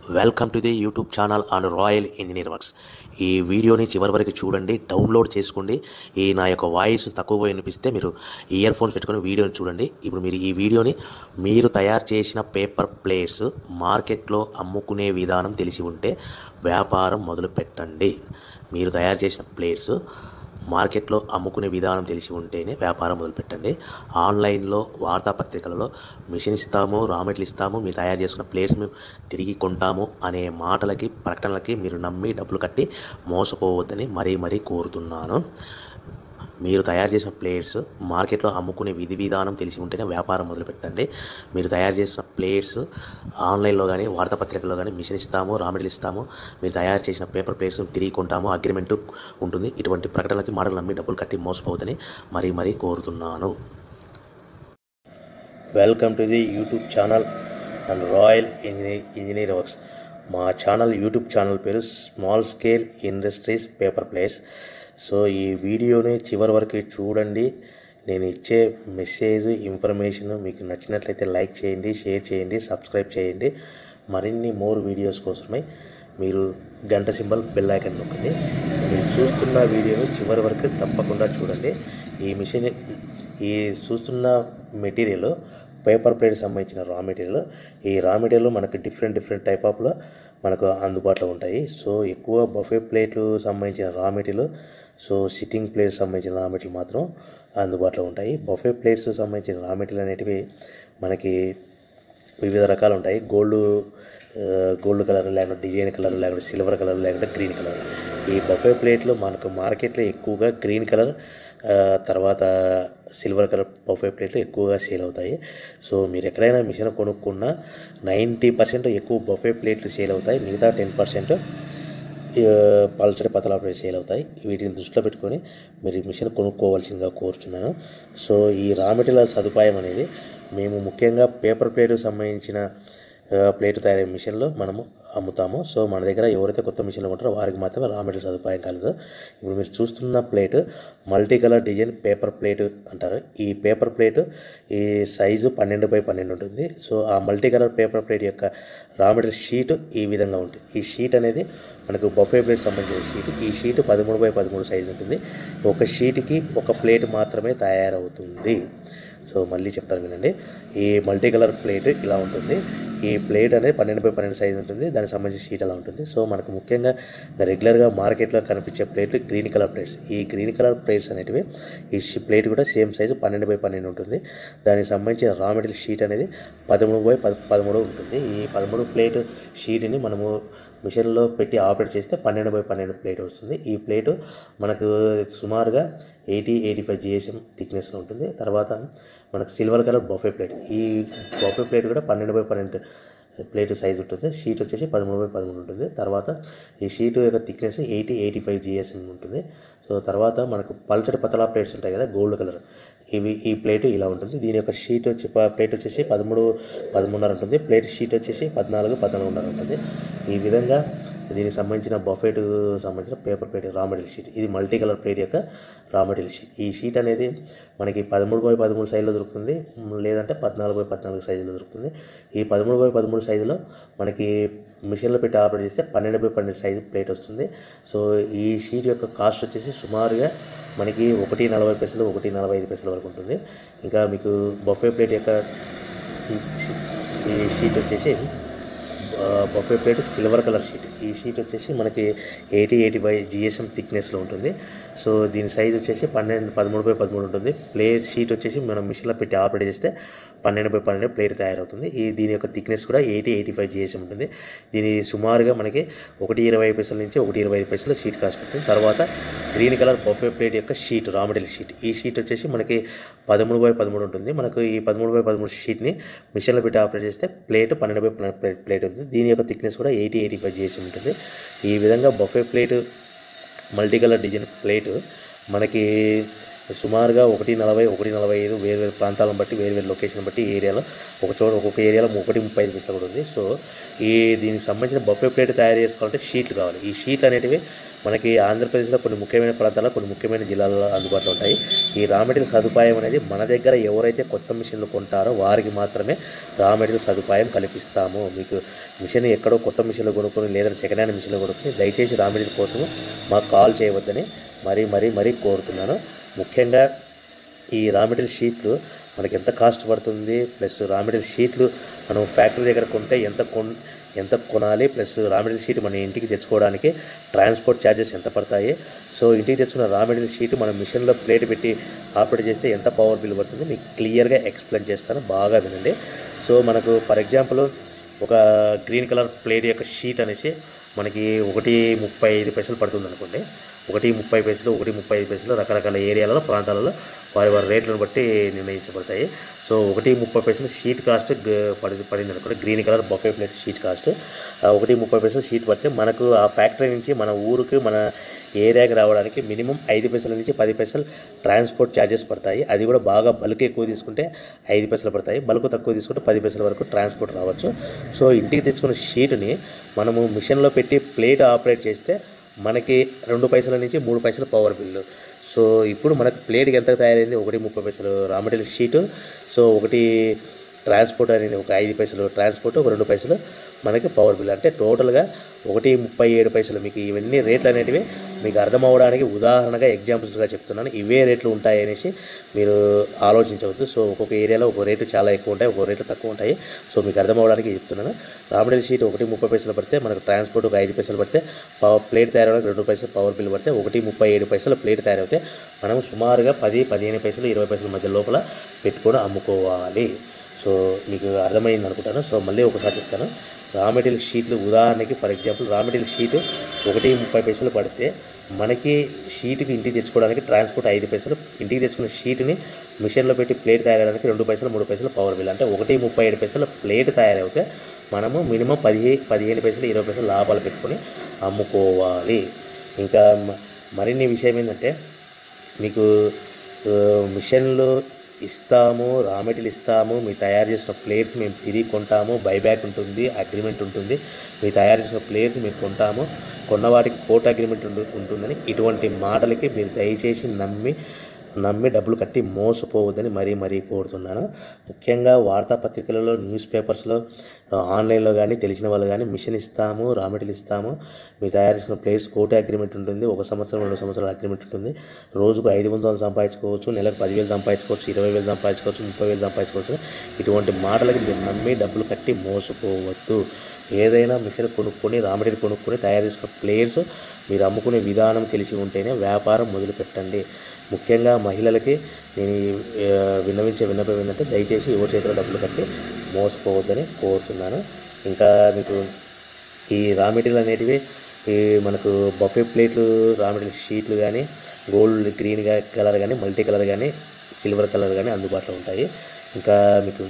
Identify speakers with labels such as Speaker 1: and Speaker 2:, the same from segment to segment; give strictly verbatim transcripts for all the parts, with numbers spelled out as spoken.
Speaker 1: Welcome to the YouTube channel and Royal Engineer Works. ఈ వీడియోని చివరి వరకు చూడండి, డౌన్లోడ్ చేసుకోండి. ఈ నా యొక్క వాయిస్ తక్కువగా వినిపిస్తే మీరు ఇయర్ ఫోన్స్ పెట్టుకొని వీడియోని చూడండి. ఇప్పుడు మీరు ఈ వీడియోని మీరు తయారు చేసిన పేపర్ ప్లేట్స్ మార్కెట్లో అమ్ముకునే విధానం తెలిసి ఉంటే వ్యాపారం మొదలు పెట్టండి. మీరు తయారు చేసిన ప్లేట్స్ మార్కెట్లో అమ్ముకునే విధానం తెలిసి ఉంటేనే వ్యాపారం మొదలుపెట్టండి. ఆన్లైన్లో వార్తాపత్రికలలో మిషన్ ఇస్తాము, రా మెటీరియల్ ఇస్తాము, మీరు తయారు చేసుకున్న ప్లేట్స్ మేము తిరిగి కొంటాము అనే మాటలకి, ప్రకటనలకి మీరు నమ్మి డబ్బులు కట్టి మోసపోవద్దని మరీ మరీ కోరుతున్నాను. మీరు తయారు చేసిన ప్లేట్స్ మార్కెట్లో అమ్ముకునే విధి విధానం తెలిసి ఉంటేనే వ్యాపారం మొదలుపెట్టండి. మీరు తయారు చేసిన ప్లేట్స్ ఆన్లైన్లో కానీ వార్తాపత్రికల్లో కానీ మిషన్ ఇస్తాము, రా మెటీరియల్ ఇస్తాము, మీరు తయారు చేసిన పేపర్ ప్లేట్స్ తిరిగి కొంటాము, అగ్రిమెంట్ ఉంటుంది, ఇటువంటి ప్రకటనలకి మాటలు నమ్మి డబ్బులు కట్టి మోసపోవద్దని మరీ మరీ కోరుతున్నాను. Welcome to the YouTube channel and Royal Engineer Engineer Works. మా ఛానల్ యూట్యూబ్ ఛానల్ పేరు small scale industries paper plates. So ఈ వీడియోని చివరి వరకు చూడండి. నేను ఇచ్చే మెసేజ్ ఇన్ఫర్మేషన్ మీకు నచ్చినట్లయితే లైక్ చేయండి, షేర్ చేయండి, సబ్స్క్రైబ్ చేయండి. మరిన్ని మోర్ వీడియోస్ కోసమై మీరు గంట సింబల్ బెల్ ఐకాన్ నొక్కండి. మీరు చూస్తున్న వీడియోను చివరి వరకు తప్పకుండా చూడండి. ఈ మిషన్ ఈ చూస్తున్న మెటీరియల్ పేపర్ ప్లేట్ సంబంధించిన రా మెటీరియల్. ఈ రా మెటీరియల్ మనకు డిఫరెంట్ డిఫరెంట్ టైప్ ఆఫ్లో మనకు అందుబాటులో ఉంటాయి. సో ఎక్కువ బఫే ప్లేట్లు సంబంధించిన raw material, so sitting plates సంబంధించిన రా మెటీరియల్ మాత్రం అందుబాటులో ఉంటాయి. బఫే ప్లేట్స్ సంబంధించిన రా మెటీరియల్ అనేటివి మనకి వివిధ రకాలు ఉంటాయి. గోల్డ్ గోల్డ్ కలర్, లేకుంటే డిజైన్ కలర్, లేకుంటే సిల్వర్ కలర్, లేకుంటే గ్రీన్ కలర్. ఈ బఫే ప్లేట్లు మనకు మార్కెట్లో ఎక్కువగా గ్రీన్ కలర్ తర్వాత సిల్వర్ కలర్ బఫే ప్లేట్లు ఎక్కువగా సేల్ అవుతాయి. సో మీరు ఎక్కడైనా మిషన్ కొనుక్కున్న నైంటీ పర్సెంట్ ఎక్కువ బఫే ప్లేట్లు సేల్ అవుతాయి. మిగతా టెన్ పర్సెంట్ పల్చడి పతలా ప్లేట్ సేల్ అవుతాయి. వీటిని దృష్టిలో పెట్టుకొని మీరు మిషన్ కొనుక్కోవాల్సిందిగా కోరుతున్నాను. సో ఈ రా మెటీరియల్ సదుపాయం అనేది మేము ముఖ్యంగా పేపర్ ప్లేట్కి సంబంధించిన ప్లేట్ తయారీ మిషన్లో మనము అమ్ముతాము. సో మన దగ్గర ఎవరైతే కొత్త మిషన్లు కొంటారో వారికి మాత్రమే రా మెటీరియల్ సదుపాయం కలదు. ఇప్పుడు మీరు చూస్తున్న plate multi colour design paper plate అంటారు. ఈ పేపర్ ప్లేట్ ఈ సైజు పన్నెండు బై పన్నెండు ఉంటుంది. సో ఆ మల్టీ కలర్ పేపర్ ప్లేట్ యొక్క రా మెటీరియల్ షీట్ ఈ విధంగా ఉంటుంది. ఈ షీట్ అనేది మనకు బఫే ప్లేట్ సంబంధించిన షీట్. ఈ షీట్ పదమూడు బై పదమూడు సైజు ఉంటుంది. ఒక షీట్కి ఒక ప్లేట్ మాత్రమే తయారవుతుంది. సో మళ్ళీ చెప్తాను వినండి. ఈ మల్టీ కలర్ ప్లేట్ ఇలా ఉంటుంది. ఈ ప్లేట్ అనేది పన్నెండు బై పన్నెండు సైజు ఉంటుంది. దానికి సంబంధించిన షీట్ అలా ఉంటుంది. సో మనకు ముఖ్యంగా రెగ్యులర్గా మార్కెట్లో కనిపించే ప్లేట్లు గ్రీన్ కలర్ ప్లేట్స్. ఈ గ్రీన్ కలర్ ప్లేట్స్ అనేటివి ఈ ప్లేట్ కూడా సేమ్ సైజు పన్నెండు బై పన్నెండు ఉంటుంది. దానికి సంబంధించిన రా మెటీరియల్ షీట్ అనేది పదమూడు బై పద పదమూడు ఉంటుంది. ఈ పదమూడు ప్లేట్ షీట్ని మనము మిషన్లో పెట్టి ఆపరేట్ చేస్తే పన్నెండు బై పన్నెండు ప్లేట్ వస్తుంది. ఈ ప్లేటు మనకు సుమారుగా ఎయిటీ ఎయిటీ ఫైవ్ జిఎస్ఎం థిక్నెస్లో ఉంటుంది. తర్వాత మనకు సిల్వర్ కలర్ బఫే ప్లేట్. ఈ బఫే ప్లేట్ కూడా పన్నెండు బై పన్నెండు ప్లేట్ సైజ్ ఉంటుంది. షీట్ వచ్చేసి పదమూడు బై పదమూడు ఉంటుంది. తర్వాత ఈ షీట్ యొక్క thickness eighty eighty five GSM ఉంటుంది. సో తర్వాత మనకు పల్చడి పతలా ప్లేట్స్ ఉంటాయి కదా, గోల్డ్ కలర్. ఇవి ఈ ప్లేట్ ఇలా ఉంటుంది. దీని యొక్క షీట్ వచ్చి ప్లేట్ వచ్చేసి పదమూడు పదమూడున్నర ఉంటుంది. ప్లేట్ షీట్ వచ్చేసి పద్నాలుగు పద్నాలుగున్నర ఉంటుంది. ఈ విధంగా దీనికి సంబంధించిన బఫెట్ సంబంధించిన paper plate raw material sheet. ఇది మల్టీ కలర్ ప్లేట్ యొక్క రా మెటీరియల్ షీట్. ఈ షీట్ అనేది మనకి పదమూడు బై పదమూడు సైజులో దొరుకుతుంది, లేదంటే పద్నాలుగు బై పద్నాలుగు సైజులో దొరుకుతుంది. ఈ పదమూడు బై పదమూడు సైజులో మనకి మిషన్లో పెట్టి ఆపరేట్ చేస్తే పన్నెండు బై పన్నెండు సైజు ప్లేట్ వస్తుంది. సో ఈ షీట్ యొక్క కాస్ట్ వచ్చేసి సుమారుగా మనకి ఒకటి నలభై పైసలు ఒకటి నలభై ఐదు పైసల వరకు ఉంటుంది. ఇంకా మీకు బఫే ప్లేట్ యొక్క ఈ షీట్ వచ్చేసి buffet plate silver colour sheet. ఈ షీట్ వచ్చేసి మనకి ఎయిటీ ఎయిటీ ఫైవ్ జిఎస్ఎం థిక్నెస్లో ఉంటుంది. సో దీని సైజ్ వచ్చేసి పన్నెండు పదమూడు బై పదమూడు ఉంటుంది. ప్లేట్ షీట్ వచ్చేసి మనం మిషన్లో పెట్టి ఆపరేట్ చేస్తే పన్నెండు బై పన్నెండు ప్లేట్ తయారవుతుంది. ఈ దీని యొక్క థిక్నెస్ కూడా ఎయిటీ ఎయిటీ ఫైవ్ జిఎస్ఎం ఉంటుంది. దీని సుమారుగా మనకి ఒకటి ఇరవై పైసల నుంచి ఒకటి ఇరవై ఐదు పైసలు షీట్ కాస్ట్ పడుతుంది. తర్వాత గ్రీన్ కలర్ బఫే ప్లేట్ యొక్క షీట్ రా మెటీరియల్ షీట్. ఈ షీట్ వచ్చేసి మనకి పదమూడు బై పదమూడు ఉంటుంది. మనకు ఈ పదమూడు బై పదమూడు షీట్ని మిషన్లో పెట్టి ఆపరేట్ చేస్తే ప్లేట్ పన్నెండు బై పన్నెండు ప్లేట్ ఉంటుంది. దీని యొక్క థిక్నెస్ కూడా ఎయిటీ ఎయిటీ ఫైవ్ జిఎస్ఎం ఉంటుంది. ఈ విధంగా buffet plate multi colour design plate మనకి సుమారుగా ఒకటి నలభై ఒకటి నలభై ఐదు వేరు వేరు ప్రాంతాలను బట్టి వేరు వేరు లొకేషన్ బట్టి ఏరియాలో ఒక చోట ఒక్కొక్క ఏరియాలో ఒకటి ముప్పై ఐదు పైసలు కూడా ఉంది. సో ఈ దీనికి సంబంధించిన బఫే ప్లేట్ తయారు చేసుకోవాలంటే షీట్లు కావాలి. ఈ షీట్లు అనేటివి మనకి ఆంధ్రప్రదేశ్లో కొన్ని ముఖ్యమైన ప్రాంతాల్లో కొన్ని ముఖ్యమైన జిల్లాల్లో అందుబాటులో ఉంటాయి. ఈ రా మెటీరియల్ సదుపాయం అనేది మన దగ్గర ఎవరైతే కొత్త మిషన్లు కొంటారో వారికి మాత్రమే రా మెటీరియల్ సదుపాయం కల్పిస్తాము. మీకు మిషన్ ఎక్కడో కొత్త మిషన్లు కొనుక్కొని లేదా సెకండ్ హ్యాండ్ మిషన్లు కొనుక్కొని దయచేసి రా మెటీరియల్ కోసం మాకు కాల్ చేయవద్దని మరీ మరీ మరీ కోరుతున్నాను. ముఖ్యంగా ఈ రా మెటీరియల్ షీట్లు మనకి ఎంత కాస్ట్ పడుతుంది, ప్లస్ రా మెటీరియల్ షీట్లు మనం ఫ్యాక్టరీ దగ్గర కొంటే ఎంత కొన్ ఎంత కొనాలి, ప్లస్ రా మెటీరియల్ షీట్ మన ఇంటికి తెచ్చుకోవడానికి ట్రాన్స్పోర్ట్ ఛార్జెస్ ఎంత పడతాయి, సో ఇంటికి తెచ్చుకున్న రా మెటీరియల్ షీట్ మనం మిషన్లో ప్లేట్ పెట్టి ఆపరేట్ చేస్తే ఎంత పవర్ బిల్ పడుతుంది మీకు క్లియర్గా ఎక్స్ప్లెయిన్ చేస్తాను, బాగా వినండి. సో మనకు ఫర్ ఎగ్జాంపుల్ ఒక గ్రీన్ కలర్ ప్లేట్ యొక్క షీట్ అనేసి మనకి ఒకటి ముప్పై ఐదు పైసలు పడుతుంది అనుకోండి. ఒకటి ముప్పై పైసలు ఒకటి ముప్పై ఐదు పైసలు రకరకాల ఏరియాలలో ప్రాంతాలలో వారి వారి రేట్లను బట్టి నిర్ణయించబడతాయి. సో ఒకటి ముప్పై పైసలు షీట్ కాస్ట్ పడి పడింది అనుకోండి, green colour buffet plate sheet cost ఒకటి ముప్పై పైసలు షీట్ పడితే మనకు ఆ ఫ్యాక్టరీ నుంచి మన ఊరికి మన ఏరియాకి రావడానికి మినిమం ఐదు పైసల నుంచి పది పైసలు ట్రాన్స్పోర్ట్ ఛార్జెస్ పడతాయి. అది కూడా బాగా బల్క్ ఎక్కువ తీసుకుంటే ఐదు పైసలు పడతాయి, బల్క్ తక్కువ తీసుకుంటే పది పైసల వరకు ట్రాన్స్పోర్ట్ రావచ్చు. సో ఇంటికి తెచ్చుకున్న షీట్ని మనము మిషన్లో పెట్టి ప్లేట్ ఆపరేట్ చేస్తే మనకి రెండు పైసల నుంచి మూడు పైసలు పవర్ బిల్లు. సో ఇప్పుడు మనకు ప్లేట్కి ఎంత తయారైంది, ఒకటి ముప్పై పైసలు రా మెటీరియల్ షీటు, సో ఒకటి ట్రాన్స్పోర్ట్ అనేది ఒక ఐదు పైసలు ట్రాన్స్పోర్ట్, ఒక రెండు పైసలు మనకి పవర్ బిల్. అంటే టోటల్గా ఒకటి ముప్పై ఏడు పైసలు. మీకు ఇవన్నీ రేట్లు అనేటివి మీకు అర్థం అవ్వడానికి ఉదాహరణగా ఎగ్జాంపుల్స్గా చెప్తున్నాను. ఇవే రేట్లు ఉంటాయి అనేసి మీరు ఆలోచించవద్దు. సో ఒక్కొక్క ఏరియాలో ఒక రేటు చాలా ఎక్కువ ఉంటాయి, ఒక రేట్లు తక్కువ ఉంటాయి. సో మీకు అర్థం అవ్వడానికి చెప్తున్నాను. రా మెటీరియల్ షీట్ ఒకటి ముప్పై పైసలు పడితే మనకు ట్రాన్స్పోర్ట్ ఒక ఐదు పైసలు పడితే పవర్ ప్లేట్ తయారవడానికి రెండు పైసలు పవర్ బిల్ పడితే ఒకటి ముప్పై ఏడు పైసలు ప్లేట్ తయారైతే మనం సుమారుగా పది పదిహేను పైసలు ఇరవై పైసల మధ్య లోపల పెట్టుకొని అమ్ముకోవాలి. సో మీకు అర్థమైంది అనుకుంటాను. సో మళ్ళీ ఒకసారి చెప్తాను. రా మెటీరియల్ షీట్లు ఉదాహరణకి for example raw material sheet ఒకటి ముప్పై పైసలు పడితే మనకి షీట్కి ఇంటికి తెచ్చుకోవడానికి ట్రాన్స్పోర్ట్ ఐదు పైసలు, ఇంటికి తెచ్చుకున్న షీట్ని మిషన్లో పెట్టి ప్లేట్ తయారవడానికి రెండు పైసలు మూడు పైసలు పవర్ బిల్. అంటే ఒకటి ముప్పై ఏడు పైసలు ప్లేట్ తయారైతే మనము మినిమం పదిహేను పదిహేను పైసలు ఇరవై పైసలు లాభాలు పెట్టుకొని అమ్ముకోవాలి. ఇంకా మరిన్ని విషయం ఏంటంటే మీకు మిషన్లు ఇస్తాము, రా మెటీరియల్ ఇస్తాము, మీరు తయారు చేసిన ప్లేట్స్ మేము తిరిగి కొంటాము, బైబ్యాక్ ఉంటుంది, అగ్రిమెంట్ ఉంటుంది, మీరు తయారు చేసిన ప్లేట్స్ మేము కొంటాము, కొన్న వాటికి కోర్టు అగ్రిమెంట్ ఉంటుందని ఇటువంటి మాటలకి మీరు దయచేసి నమ్మి నమ్మి డబ్బులు కట్టి మోసపోవద్దని మరీ మరీ కోరుతున్నాను. ముఖ్యంగా వార్తాపత్రికలలో న్యూస్ పేపర్స్లో ఆన్లైన్లో కానీ తెలిసిన వాళ్ళు కానీ మిషన్ ఇస్తాము, రా మెటీరియల్ ఇస్తాము, మీరు తయారు చేసిన ప్లేట్స్ కోర్టు అగ్రిమెంట్ ఉంటుంది, ఒక సంవత్సరం రెండు సంవత్సరాల అగ్రిమెంట్ ఉంటుంది, రోజుకు ఐదు వందలు సంపాదించుకోవచ్చు, నెలకు పదివేలు సంపాదించుకోవచ్చు, ఇరవై వేలు సంపాదించుకోవచ్చు, ముప్పై వేలు సంపాదించుకోవచ్చు. ఇటువంటి మాటలకి మీరు నమ్మి డబ్బులు కట్టి మోసపోవద్దు. ఏదైనా మిషన్ కొనుక్కొని రా మెటీరియల్ కొనుక్కొని తయారు చేసిన ప్లేట్స్ మీరు అమ్ముకునే విధానం తెలిసి ఉంటేనే వ్యాపారం మొదలుపెట్టండి. ముఖ్యంగా మహిళలకి నేను విన్నవించే విన్నపం ఏంటంటే దయచేసి ఎవరి చేతిలో డబ్బులు కట్టి మోసపోవద్దని కోరుతున్నాను. ఇంకా మీకు ఈ రా మెటీరియల్ అనేటివి ఈ మనకు బఫే ప్లేట్లు రా మెటీరియల్ షీట్లు కానీ గోల్డ్ గ్రీన్ కలర్ కానీ మల్టీ కలర్ కానీ సిల్వర్ కలర్ కానీ అందుబాటులో ఉంటాయి. ఇంకా మీకు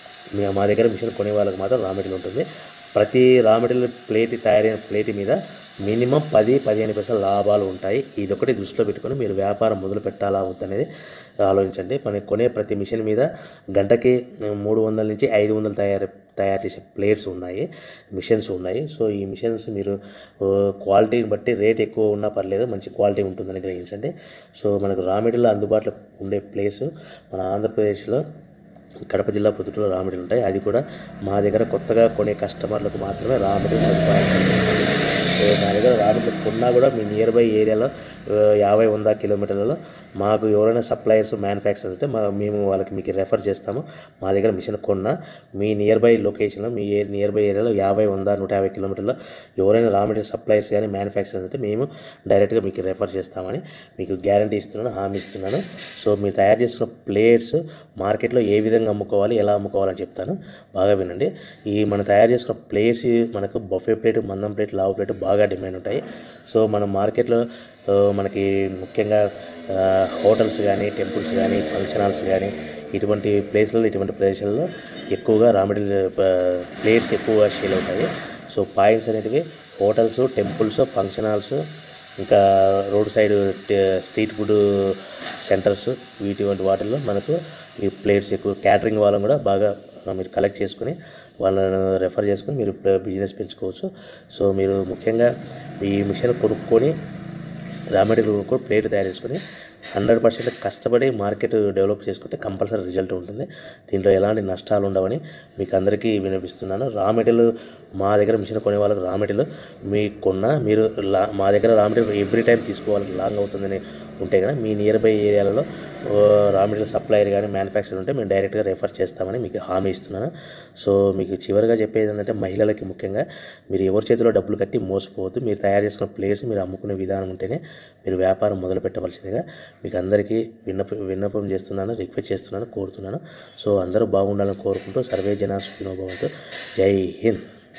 Speaker 1: మా దగ్గర మిషన్ కొనే వాళ్ళకి మాత్రం రా మెటీరియల్ ఉంటుంది. ప్రతి రా మెటీరియల్ ప్లేట్ తయారైన ప్లేట్ మీద మినిమం పది పదిహేను పైసలు లాభాలు ఉంటాయి. ఇదొకటి దృష్టిలో పెట్టుకొని మీరు వ్యాపారం మొదలు పెట్టాలా వద్దనేది ఆలోచించండి. మనం కొనే ప్రతి మిషన్ మీద గంటకి మూడు వందల నుంచి ఐదు వందలు తయారు తయారు చేసే ప్లేట్స్ ఉన్నాయి, మిషన్స్ ఉన్నాయి. సో ఈ మిషన్స్ మీరు క్వాలిటీని బట్టి రేట్ ఎక్కువ ఉన్నా పర్లేదు, మంచి క్వాలిటీ ఉంటుందని గ్రహించండి. సో మనకు రా మెటీరియల్ అందుబాటులో ఉండే ప్లేసు మన ఆంధ్రప్రదేశ్లో కడప జిల్లా పొద్దుటూరులో రా మెటీరియల్ ఉంటాయి. అది కూడా మా దగ్గర కొత్తగా కొనే కస్టమర్లకు మాత్రమే రా మెటీరియల్ సదుపాయం. సో మా దగ్గర రా మెటీరియల్ కొన్నా కూడా మీ నియర్ బై ఏరియాలో యాభై వంద కిలోమీటర్లలో మాకు ఎవరైనా సప్లయర్స్ మ్యానుఫ్యాక్చరర్ ఉంటే మా మేము వాళ్ళకి మీకు రెఫర్ చేస్తాము. మా దగ్గర మిషన్ కొన్నా మీ నియర్ బై లొకేషన్లో మీ నియర్ బై ఏరియాలో యాభై వంద నూట యాభై కిలోమీటర్లో ఎవరైనా రా మెటీరియల్ సప్లయర్స్ కానీ మ్యానుఫ్యాక్చరర్ ఉంటే మేము డైరెక్ట్గా మీకు రెఫర్ చేస్తామని మీకు గ్యారంటీ ఇస్తున్నాను, హామీ ఇస్తున్నాను. సో మీరు తయారు చేసుకున్న ప్లేట్స్ మార్కెట్లో ఏ విధంగా అమ్ముకోవాలి, ఎలా అమ్ముకోవాలని చెప్తాను, బాగా వినండి. ఈ మనం తయారు చేసుకున్న ప్లేట్స్ మనకు బఫే ప్లేట్, మందం ప్లేట్, లావు ప్లేట్ బాగా డిమాండ్ ఉంటాయి. సో మన మార్కెట్లో మనకి ముఖ్యంగా హోటల్స్ కానీ టెంపుల్స్ కానీ ఫంక్షన్ హాల్స్ కానీ ఇటువంటి ప్లేస్లలో ఇటువంటి ప్రదేశాల్లో ఎక్కువగా రా మెటీరియల్ ప్లేట్స్ ఎక్కువగా సేల్ అవుతాయి. సో పాయింట్స్ అనేటివి హోటల్స్, టెంపుల్స్, ఫంక్షన్ హాల్స్, ఇంకా road side street food centres వీటి వాటిల్లో మనకు ఈ ప్లేట్స్ ఎక్కువ. క్యాటరింగ్ వాళ్ళని కూడా బాగా మీరు కలెక్ట్ చేసుకుని వాళ్ళను రెఫర్ చేసుకుని మీరు బిజినెస్ పెంచుకోవచ్చు. సో మీరు ముఖ్యంగా ఈ మిషన్ కొనుక్కొని రా మెటీరియల్ కూడా ప్లేట్ తయారు చేసుకొని హండ్రెడ్ పర్సెంట్ కష్టపడి మార్కెట్ డెవలప్ చేసుకుంటే కంపల్సరీ రిజల్ట్ ఉంటుంది. దీంట్లో ఎలాంటి నష్టాలు ఉండవని మీకు అందరికీ వినిపిస్తున్నాను. రా మెటీరియల్ మా దగ్గర మిషన్ కొనే వాళ్ళకి రా మెటీరియల్ మీకు కొన్న మీరు లా మా దగ్గర రా మెటీరియల్ ఎవ్రీ టైం తీసుకోవాలి లాంగ్ అవుతుందని ఉంటే కదా మీ నియర్ బై ఏరియాలలో రా మెటీరియల్ సప్లైర్ కానీ మ్యానుఫ్యాక్చర్ ఉంటే మేము డైరెక్ట్గా రెఫర్ చేస్తామని మీకు హామీ ఇస్తున్నాను. సో మీకు చివరిగా చెప్పేది ఏంటంటే మహిళలకి ముఖ్యంగా మీరు ఎవరి చేతిలో డబ్బులు కట్టి మోసపోవద్దు. మీరు తయారు చేసుకున్న ప్లేట్స్ మీరు అమ్ముకునే విధానం ఉంటేనే మీరు వ్యాపారం మొదలు పెట్టవలసిందిగా మీకు అందరికీ విన్నప విన్నపం చేస్తున్నాను, రిక్వెస్ట్ చేస్తున్నాను, కోరుతున్నాను. సో అందరూ బాగుండాలని కోరుకుంటూ సర్వే జనా సుఖినో భవంతు. జై హింద్.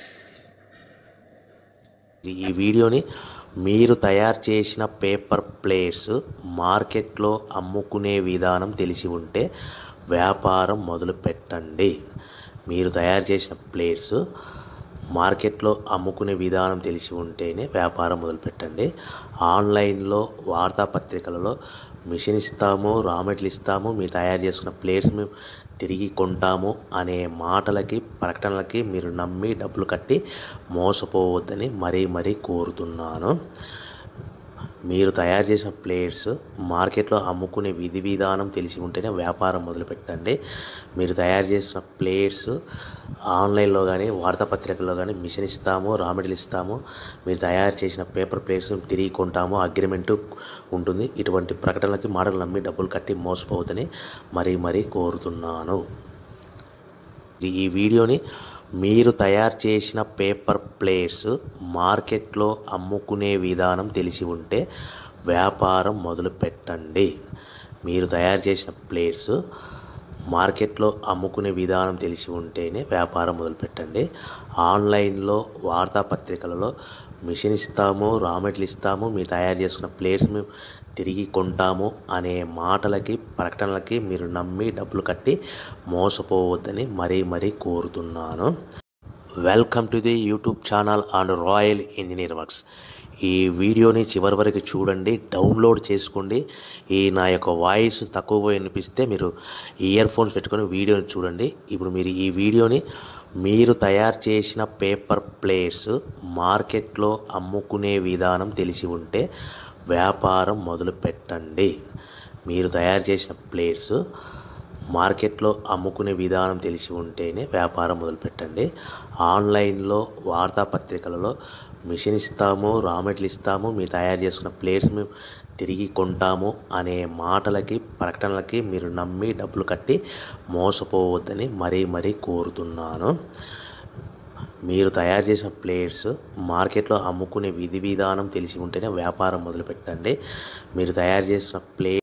Speaker 1: ఈ వీడియోని మీరు తయారు చేసిన పేపర్ ప్లేట్స్ మార్కెట్లో అమ్ముకునే విధానం తెలిసి ఉంటే వ్యాపారం మొదలు పెట్టండి. మీరు తయారు చేసిన ప్లేట్స్ మార్కెట్లో అమ్ముకునే విధానం తెలిసి ఉంటేనే వ్యాపారం మొదలుపెట్టండి. ఆన్లైన్లో వార్తాపత్రికలలో మిషన్ ఇస్తాము, రా మెటీరియల్ ఇస్తాము, మీరు తయారు చేసుకున్న ప్లేట్స్ మేము తిరిగి కొంటాము అనే మాటలకి ప్రకటనలకి మీరు నమ్మి డబ్బులు కట్టి మోసపోవద్దని మరీ మరీ కోరుతున్నాను. మీరు తయారు చేసిన ప్లేట్స్ మార్కెట్లో అమ్ముకునే విధి విధానం తెలిసి ఉంటేనే వ్యాపారం మొదలుపెట్టండి. మీరు తయారు చేసిన ప్లేట్స్ ఆన్లైన్లో కానీ వార్తాపత్రికల్లో కానీ మిషన్ ఇస్తాము, రా మెటీరియల్ ఇస్తాము, మీరు తయారు చేసిన పేపర్ ప్లేట్స్ తిరిగి కొంటాము అగ్రిమెంట్ ఉంటుంది. ఇటువంటి ప్రకటనలకి మాటలు నమ్మి డబ్బులు కట్టి మోసపోవద్దని మరీ మరీ కోరుతున్నాను. ఈ వీడియోని మీరు తయారు చేసిన పేపర్ ప్లేట్స్ మార్కెట్లో అమ్ముకునే విధానం తెలిసి ఉంటే వ్యాపారం మొదలు పెట్టండి. మీరు తయారు చేసిన ప్లేట్స్ మార్కెట్లో అమ్ముకునే విధానం తెలిసి ఉంటేనే వ్యాపారం మొదలుపెట్టండి. ఆన్లైన్లో వార్తాపత్రికలలో మిషన్ ఇస్తాము, రా మెటీరియల్ ఇస్తాము, మీరు తయారు చేసుకున్న ప్లేట్స్ మేము తిరిగి కొంటాము అనే మాటలకి ప్రకటనలకి మీరు నమ్మి డబ్బులు కట్టి మోసపోవద్దని మరీ మరీ కోరుతున్నాను. Welcome to the YouTube channel and Royal Engineer Works. ఈ వీడియోని చివరి వరకు చూడండి, డౌన్లోడ్ చేసుకోండి. ఈ నా యొక్క వాయిస్ తక్కువగా వినిపిస్తే మీరు ఇయర్ ఫోన్స్ పెట్టుకొని వీడియోని చూడండి. ఇప్పుడు మీరు ఈ వీడియోని మీరు తయారు చేసిన పేపర్ ప్లేట్స్ మార్కెట్లో అమ్ముకునే విధానం తెలిసి ఉంటే వ్యాపారం మొదలు పెట్టండి. మీరు తయారు చేసిన ప్లేట్స్ మార్కెట్లో అమ్ముకునే విధానం తెలిసి ఉంటేనే వ్యాపారం మొదలుపెట్టండి. ఆన్లైన్లో వార్తాపత్రికలలో మిషన్ ఇస్తాము, రా మెటీరియల్ ఇస్తాము, మీరు తయారు చేసుకున్న ప్లేట్స్ మేము తిరిగి కొంటాము అనే మాటలకి ప్రకటనలకి మీరు నమ్మి డబ్బులు కట్టి మోసపోవద్దని మరీ మరీ కోరుతున్నాను. మీరు తయారు చేసిన ప్లేట్స్ మార్కెట్లో అమ్ముకునే విధి విధానం తెలిసి ఉంటేనే వ్యాపారం మొదలుపెట్టండి. మీరు తయారు చేసిన ప్లేట్